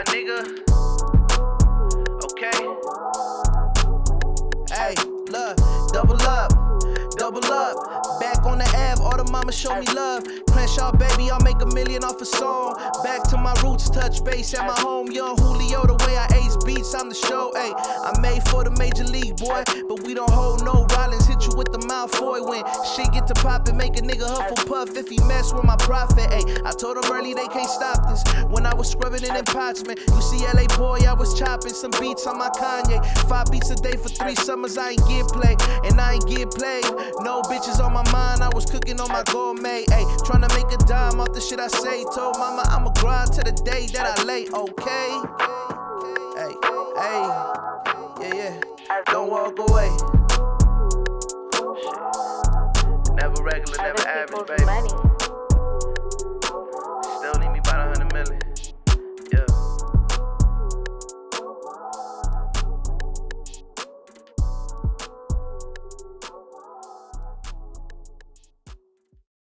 my nigga. Okay. Hey, look, double up. Back on the Ave, all the mamas show me love. Crenshaw, baby, I'll make $1 million off a song. Back to my roots, touch base at my home. Young Julio, the way I ace beats, I'm the show. Ayy, I made for the major league, boy. But we don't hold no Rollins, hit you with the Malfoy. When shit get to poppin', make a nigga Hufflepuff if he mess with my profit. Ayy, I told him early they can't stop this. When I was scrubbing in pots, man, UCLA boy, I was chopping some beats on my Kanye. 5 beats a day for 3 summers, I ain't get played. And I ain't get played. No bitches on my mind, I was cooking on my gourmet. Ayy, tryna make a dime off the shit I say. Told mama I'ma grind to the day that I lay, okay? Hey, yeah, don't walk away.